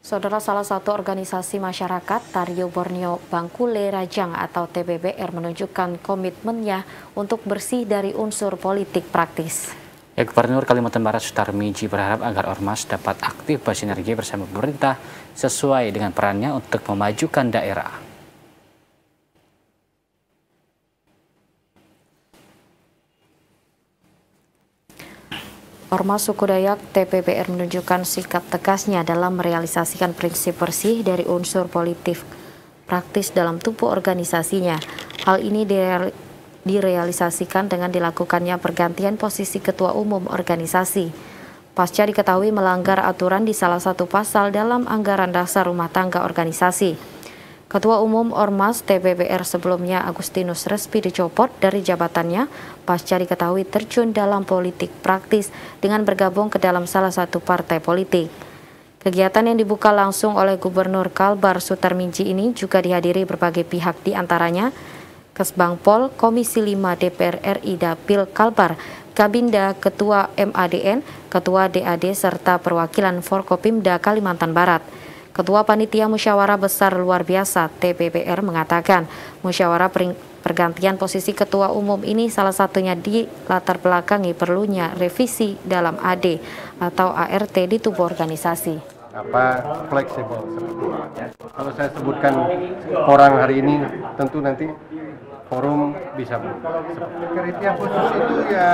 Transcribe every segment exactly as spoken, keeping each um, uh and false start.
Saudara, salah satu organisasi masyarakat Tario Borneo Bangkule Rajang atau T B B R menunjukkan komitmennya untuk bersih dari unsur politik praktis. Ya, Gubernur Kalimantan Barat Sutarmiji berharap agar Ormas dapat aktif bersinergi bersama pemerintah sesuai dengan perannya untuk memajukan daerah. Ormas suku Dayak T B B R menunjukkan sikap tegasnya dalam merealisasikan prinsip bersih dari unsur politik praktis dalam tubuh organisasinya. Hal ini direalisasikan dengan dilakukannya pergantian posisi ketua umum organisasi. Pasca diketahui melanggar aturan di salah satu pasal dalam anggaran dasar rumah tangga organisasi. Ketua Umum Ormas T B B R sebelumnya Agustinus Respi dicopot dari jabatannya pasca diketahui terjun dalam politik praktis dengan bergabung ke dalam salah satu partai politik. Kegiatan yang dibuka langsung oleh Gubernur Kalbar Sutarmiji ini juga dihadiri berbagai pihak, diantaranya Kesbangpol, Komisi lima D P R R I Dapil Kalbar, Kabinda, Ketua M A D N, Ketua D A D, serta perwakilan Forkopimda Kalimantan Barat. Ketua Panitia Musyawarah Besar Luar Biasa T B B R mengatakan musyawarah pergantian posisi ketua umum ini salah satunya di latar belakangi perlunya revisi dalam A D atau A R T di tubuh organisasi. Apa fleksibel seperti ini. Kalau saya sebutkan orang hari ini, tentu nanti forum bisa kriteria khusus itu ya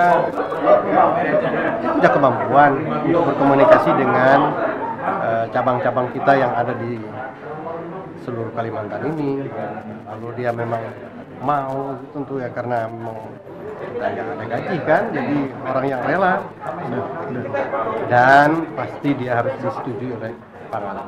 punya kemampuan untuk berkomunikasi dengan cabang-cabang uh, kita yang ada di seluruh Kalimantan ini. Lalu dia memang mau, tentu ya karena memang kita nggak ada gaji kan, jadi orang yang rela dan pasti dia harus disetujui oleh panggilan.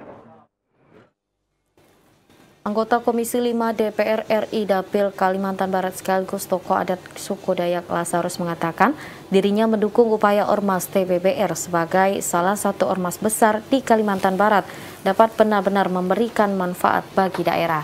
Anggota Komisi lima D P R R I Dapil Kalimantan Barat sekaligus tokoh adat suku Dayak Lazarus mengatakan dirinya mendukung upaya Ormas T B B R sebagai salah satu ormas besar di Kalimantan Barat dapat benar-benar memberikan manfaat bagi daerah.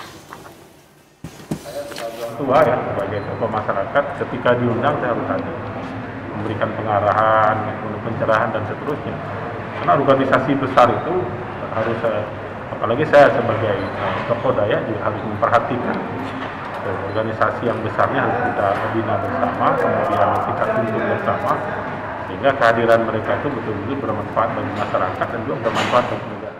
Tua ya, sebagai tokoh masyarakat ketika diundang saya harus tadi memberikan pengarahan, pencerahan dan seterusnya. Karena organisasi besar itu harus apalagi saya sebagai uh, tokoh Dayak juga harus memperhatikan uh, organisasi yang besarnya harus kita bina bersama, kemudian kita tuntut bersama, sehingga kehadiran mereka itu betul-betul bermanfaat bagi masyarakat dan juga bermanfaat bagi negara.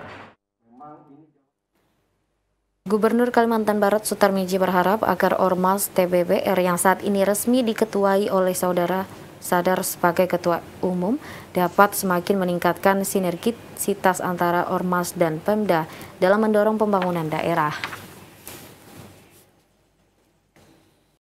Gubernur Kalimantan Barat Sutarmiji berharap agar Ormas T B B R yang saat ini resmi diketuai oleh saudara Sadar sebagai Ketua Umum dapat semakin meningkatkan sinergisitas antara Ormas dan Pemda dalam mendorong pembangunan daerah.